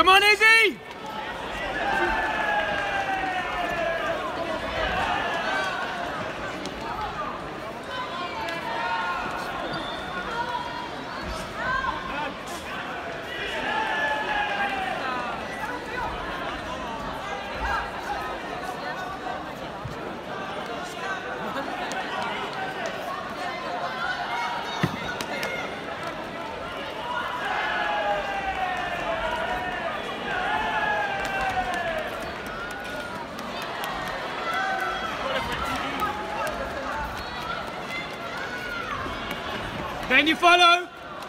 Come on, Izzy! Then you follow.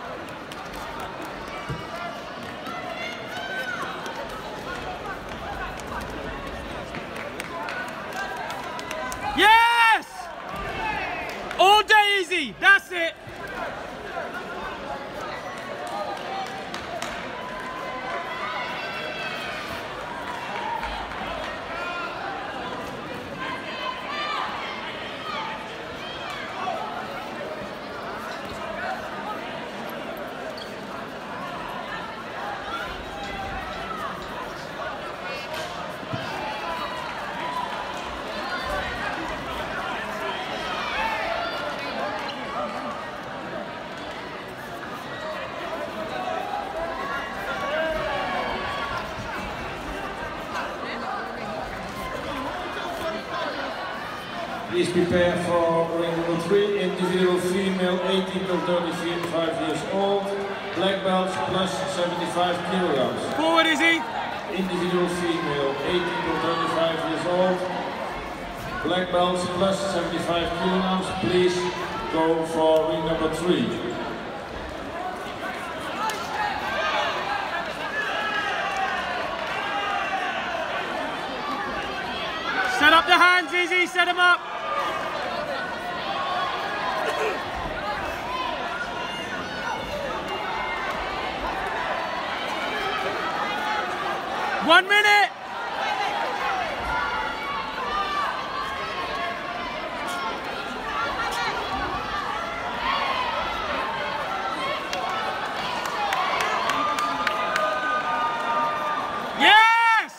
Yes! All day easy, that's it. Please prepare for ring number 3, individual female 18 to 35 years old, black belts plus 75 kilograms. Forward, Izzy. Individual female 18 to 35 years old, black belts plus 75 kilograms. Please go for ring number 3. Set up the hands, Izzy, set them up. One minute. Yes!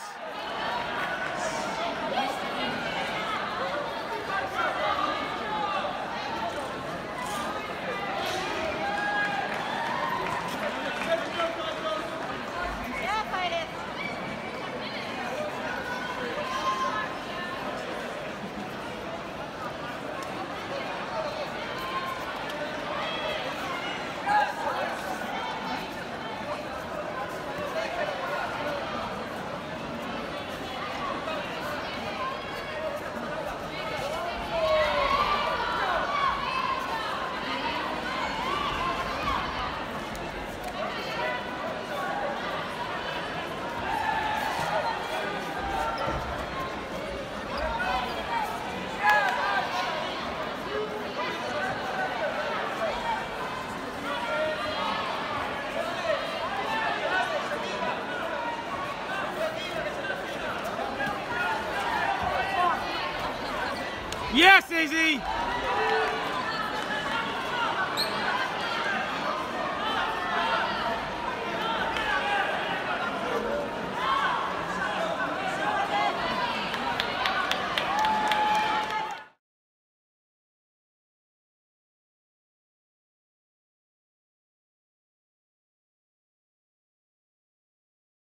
Yes, Izzy!